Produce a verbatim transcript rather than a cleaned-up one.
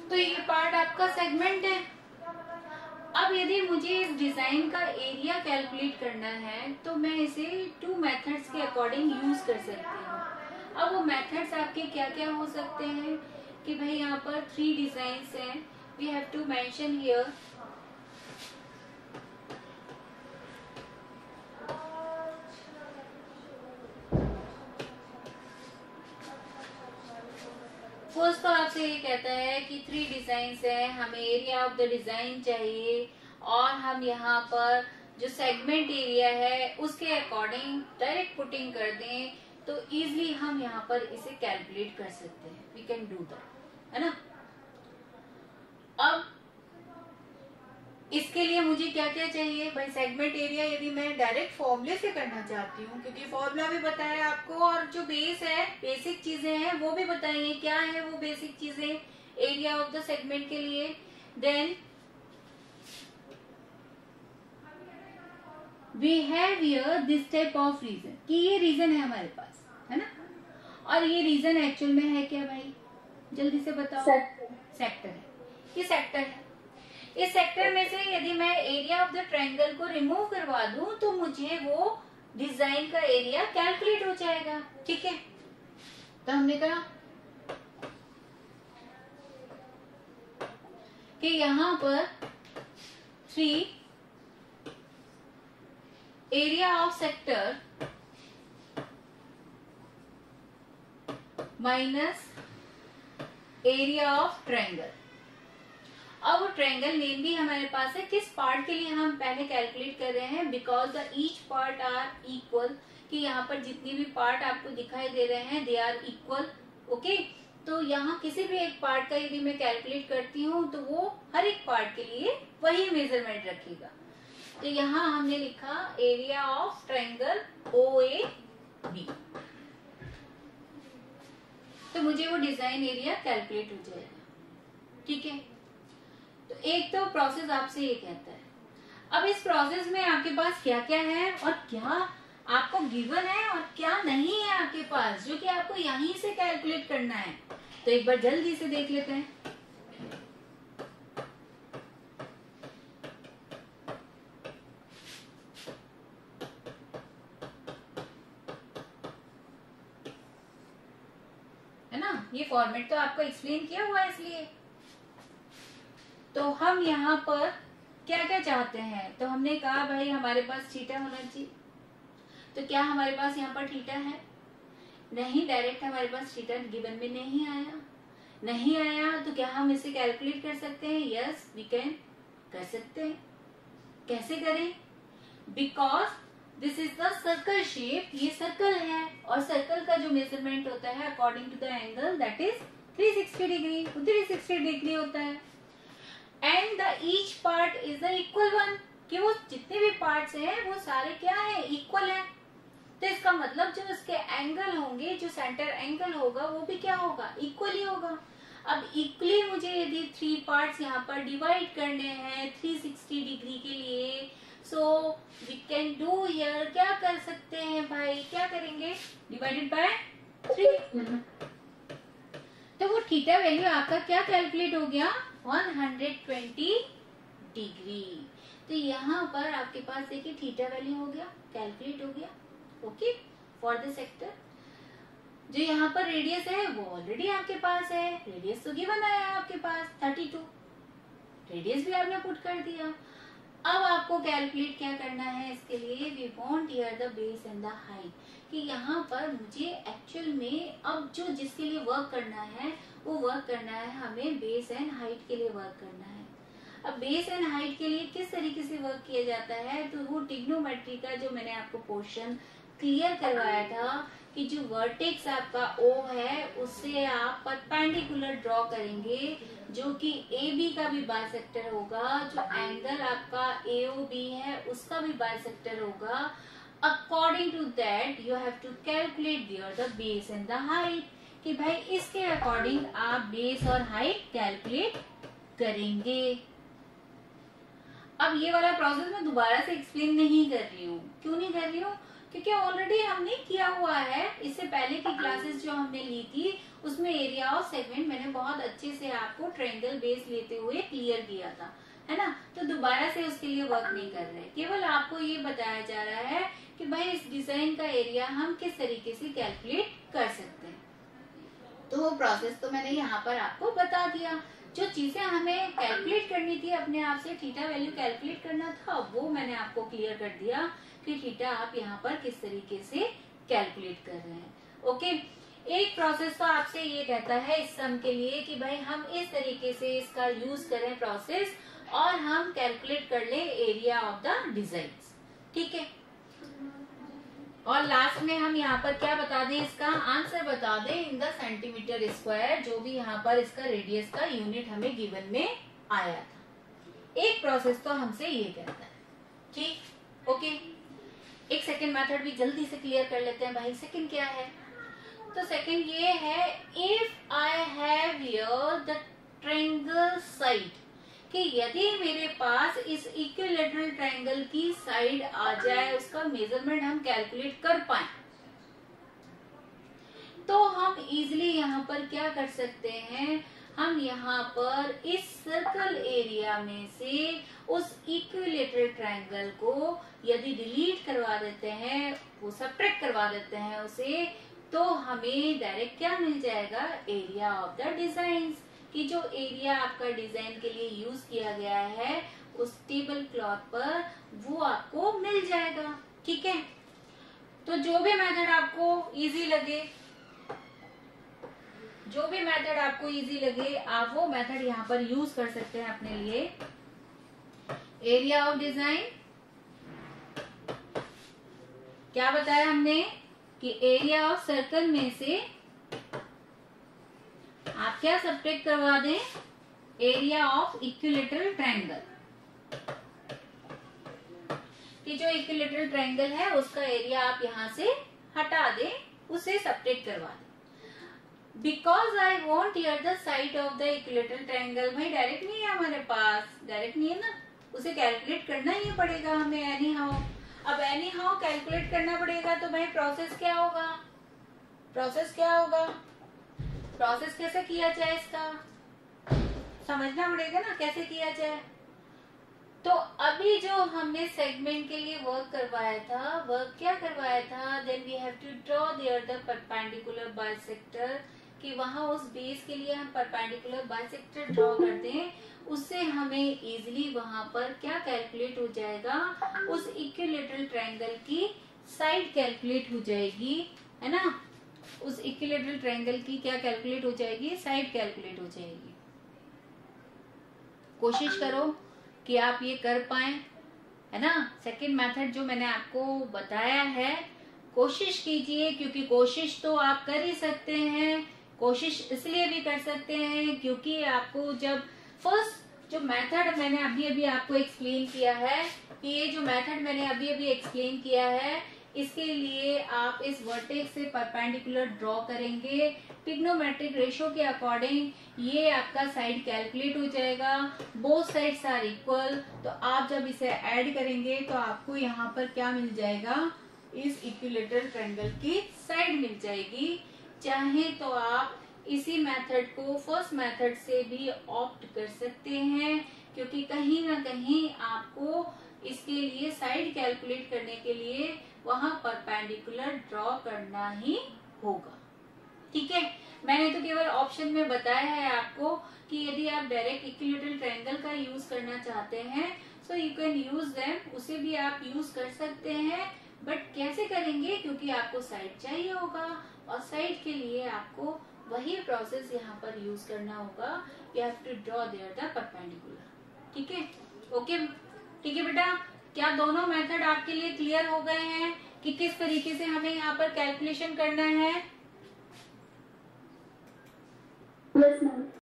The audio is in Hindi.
तो ये पार्ट आपका सेगमेंट है। अब यदि मुझे इस डिजाइन का एरिया कैलकुलेट करना है तो मैं इसे टू मेथड्स के अकॉर्डिंग यूज कर सकती हूँ। अब वो मेथड्स आपके क्या क्या हो सकते हैं कि भाई यहाँ पर थ्री डिजाइन्स हैं, we have to mention here. First तो आपसे ये कहता है कि थ्री डिजाइन्स है, हमें एरिया ऑफ द डिजाइन चाहिए और हम यहाँ पर जो सेगमेंट एरिया है उसके अकॉर्डिंग डायरेक्ट पुटिंग कर दें तो इजीली हम यहाँ पर इसे कैलकुलेट कर सकते हैं। वी कैन डू दैट, है ना। अब इसके लिए मुझे क्या क्या चाहिए भाई, सेगमेंट एरिया यदि मैं डायरेक्ट फॉर्मूले से करना चाहती हूँ, क्योंकि फॉर्मूला भी बताया आपको और जो बेस है, बेसिक चीजें हैं वो भी बताइए क्या है वो बेसिक चीजें एरिया ऑफ द सेगमेंट के लिए। Then we have here this type of reason, कि ये रीजन है हमारे पास, है ना। और ये रीजन एक्चुअल में है क्या भाई, जल्दी से बताओ। सेक्टर है, ये सेक्टर है। इस सेक्टर में से यदि मैं एरिया ऑफ द ट्रायंगल को रिमूव करवा दूं तो मुझे वो डिजाइन का एरिया कैलकुलेट हो जाएगा, ठीक है। तो हमने कहा कि यहाँ पर three area of sector minus area of triangle. अब वो ट्रायंगल नेम भी हमारे पास है, किस पार्ट के लिए हम पहले कैलकुलेट कर रहे हैं, because the each part are equal, कि यहाँ पर जितनी भी पार्ट आपको दिखाई दे रहे हैं दे आर इक्वल, ओके। तो यहाँ किसी भी एक पार्ट का यदि मैं कैलकुलेट करती हूँ तो वो हर एक पार्ट के लिए वही मेजरमेंट रखेगा। तो यहाँ हमने लिखा area of triangle O A B, तो मुझे वो डिजाइन एरिया कैलकुलेट हो जाएगा, ठीक है। तो एक तो प्रोसेस आपसे ये कहता है। अब इस प्रोसेस में आपके पास क्या क्या है और क्या आपको गिवन है और क्या नहीं है आपके पास, जो कि आपको यहीं से कैलकुलेट करना है। तो एक बार जल्दी से देख लेते हैं। है ना, ये फॉर्मेट तो आपको एक्सप्लेन किया हुआ है इसलिए। तो हम यहाँ पर क्या क्या चाहते हैं, तो हमने कहा भाई हमारे पास थीटा होना चाहिए। तो क्या हमारे पास यहाँ पर थीटा है, नहीं, डायरेक्ट हमारे पास थीटा गिवन में नहीं आया। नहीं आया तो क्या हम इसे कैलकुलेट कर सकते हैं, यस वी कैन कर सकते हैं। कैसे करें, because this is the circle shape, ये सर्कल है और सर्कल का जो मेजरमेंट होता है according to the angle that is three sixty degree, three sixty degree होता है। And the each part is the equal one, कि वो जितने भी पार्ट्स हैं वो सारे क्या है, इक्वल है। तो इसका मतलब जो इसके एंगल होंगे, जो सेंटर एंगल होगा वो भी क्या होगा, इक्वल ही होगा। अब इक्वली मुझे यदि थ्री पार्ट्स यहाँ पर डिवाइड करने हैं थ्री सिक्सटी डिग्री के लिए, so we can do here, क्या कर सकते हैं भाई, क्या करेंगे, डिवाइडेड बाय थ्री। तो वो थीटा वैल्यू आपका क्या कैलकुलेट हो गया, वन हंड्रेड ट्वेंटी डिग्री। तो यहाँ पर आपके पास देखिए थीटा वैल्यू हो गया, कैलकुलेट हो गया, ओके, फॉर द सेक्टर। जो यहाँ पर रेडियस है वो ऑलरेडी आपके पास है, रेडियस तो गिवन आया आपके पास थर्टी टू, रेडियस भी आपने पुट कर दिया। अब आपको कैलकुलेट क्या करना है इसके लिए, we want here the base and the height, कि यहाँ पर मुझे एक्चुअल में अब जो जिसके लिए वर्क करना है वो वर्क करना है, हमें बेस एंड हाइट के लिए वर्क करना है। अब बेस एंड हाइट के लिए किस तरीके से वर्क किया जाता है, तो वो ट्रिग्नोमेट्री का जो मैंने आपको पोर्शन क्लियर करवाया था कि जो वर्टेक्स आपका O है उससे आप परपेंडिकुलर ड्रॉ करेंगे, जो कि ए बी का भी बाइसेक्टर होगा, जो एंगल आपका A O B है उसका भी बाइसेक्टर होगा। According to that you have to calculate there the base and the height, कि भाई इसके अकॉर्डिंग आप बेस और हाइट कैलकुलेट करेंगे। अब ये वाला प्रोसेस मैं दोबारा से एक्सप्लेन नहीं कर रही हूँ, क्यों नहीं कर रही हूँ, क्योंकि ऑलरेडी हमने किया हुआ है। इससे पहले की क्लासेस जो हमने ली थी उसमें एरिया ऑफ सेगमेंट मैंने बहुत अच्छे से आपको ट्रायंगल बेस लेते हुए क्लियर किया था, है ना। तो दोबारा से उसके लिए वर्क नहीं कर रहे, केवल आपको ये बताया जा रहा है कि भाई इस डिजाइन का एरिया हम किस तरीके से कैलकुलेट कर सकते हैं। तो वो प्रोसेस तो मैंने यहाँ पर आपको बता दिया। जो चीजें हमें कैलकुलेट करनी थी अपने आप से, थीटा वैल्यू कैलकुलेट करना था, वो मैंने आपको क्लियर कर दिया कि थीटा आप यहाँ पर किस तरीके से कैलकुलेट कर रहे हैं। ओके, एक प्रोसेस तो आपसे ये कहता है इस सम के लिए कि भाई हम इस तरीके से इसका यूज करें प्रोसेस और हम कैलकुलेट कर ले एरिया ऑफ द डिजाइन, ठीक है। और लास्ट में हम यहाँ पर क्या बता दें, इसका आंसर बता दें इन द सेंटीमीटर स्क्वायर, जो भी यहाँ पर इसका रेडियस का यूनिट हमें गिवन में आया था। एक प्रोसेस तो हमसे ये कहता है, ठीक। ओके, एक सेकंड मेथड भी जल्दी से क्लियर कर लेते हैं भाई। सेकंड क्या है, तो सेकंड ये है, if I have here the triangle side, कि यदि मेरे पास इस इक्विलैटरल ट्रायंगल की साइड आ जाए, उसका मेजरमेंट हम कैलकुलेट कर पाए, तो हम इजीली यहाँ पर क्या कर सकते हैं, हम यहाँ पर इस सर्कल एरिया में से उस इक्विलैटरल ट्रायंगल को यदि डिलीट करवा देते हैं, वो सब्ट्रैक्ट करवा देते हैं उसे, तो हमें डायरेक्ट क्या मिल जाएगा, एरिया ऑफ द डिजाइन, कि जो एरिया आपका डिजाइन के लिए यूज किया गया है उस टेबल क्लॉथ पर वो आपको मिल जाएगा, ठीक है। तो जो भी मेथड आपको इजी लगे, जो भी मेथड आपको इजी लगे आप वो मेथड यहाँ पर यूज कर सकते हैं अपने लिए। एरिया ऑफ डिजाइन क्या बताया हमने कि एरिया ऑफ सर्कल में से आप क्या सब्ट्रैक्ट करवा दें, एरिया ऑफ इक्विलैटरल ट्रायंगल, कि जो इक्विलैटरल ट्रायंगल है उसका एरिया आप यहाँ से हटा दें, उसे सब्ट्रैक्ट करवा दें। Because I want here the side of the equilateral triangle, भाई डायरेक्ट नहीं है हमारे पास, डायरेक्ट नहीं है ना, उसे कैलकुलेट करना ही पड़ेगा हमें एनी हाउ। अब एनी हाउ कैलकुलेट करना पड़ेगा, तो भाई प्रोसेस क्या होगा, प्रोसेस क्या होगा, प्रोसेस कैसे किया जाए इसका समझना पड़ेगा ना, कैसे किया जाए। तो अभी जो हमने सेगमेंट के लिए वर्क करवाया था, वर्क क्या करवाया था, then we have to draw there the perpendicular bisector, कि वहां उस बेस के लिए हम परपेंडिकुलर बाइसेक्टर ड्रॉ करते हैं, उससे हमें इजीली वहां पर क्या कैलकुलेट हो जाएगा, उस इक्विलैटरल ट्रायंगल की साइड कैलकुलेट हो जाएगी, है ना। उस इक्विलैटरल ट्रायंगल की क्या कैलकुलेट हो जाएगी, साइड कैलकुलेट हो जाएगी। कोशिश करो कि आप ये कर पाए, है ना। सेकंड मेथड जो मैंने आपको बताया है, कोशिश कीजिए, क्योंकि कोशिश तो आप कर ही सकते हैं। कोशिश इसलिए भी कर सकते हैं क्योंकि आपको जब फर्स्ट जो मेथड मैंने अभी अभी आपको एक्सप्लेन किया है, कि ये जो मेथड मैंने अभी अभी एक्सप्लेन किया है, इसके लिए आप इस वर्टेक्स से परपेंडिकुलर ड्रॉ करेंगे, ट्रिग्नोमेट्रिक रेशो के अकॉर्डिंग ये आपका साइड कैलकुलेट हो जाएगा, बोथ साइड्स आर इक्वल। तो आप जब इसे ऐड करेंगे तो आपको यहाँ पर क्या मिल जाएगा, इस इक्विलैटरल ट्रायंगल की साइड मिल जाएगी। चाहे तो आप इसी मेथड को फर्स्ट मेथड से भी ऑप्ट कर सकते हैं, क्योंकि कहीं ना कहीं आपको इसके लिए साइड कैलकुलेट करने के लिए वहां परपेंडिकुलर ड्रॉ करना ही होगा, ठीक है। मैंने तो केवल ऑप्शन में बताया है आपको कि यदि आप डायरेक्ट इक्विलैटरल ट्रायंगल का यूज करना चाहते हैं so you can use them, उसे भी आप यूज कर सकते हैं, बट कैसे करेंगे, क्योंकि आपको साइड चाहिए होगा और साइड के लिए आपको वही प्रोसेस यहाँ पर यूज करना होगा, you have to draw there the perpendicular, ठीक है। ओके, ठीक है बेटा, क्या दोनों मेथड आपके लिए क्लियर हो गए हैं कि किस तरीके से हमें यहाँ पर कैलकुलेशन करना है? yes,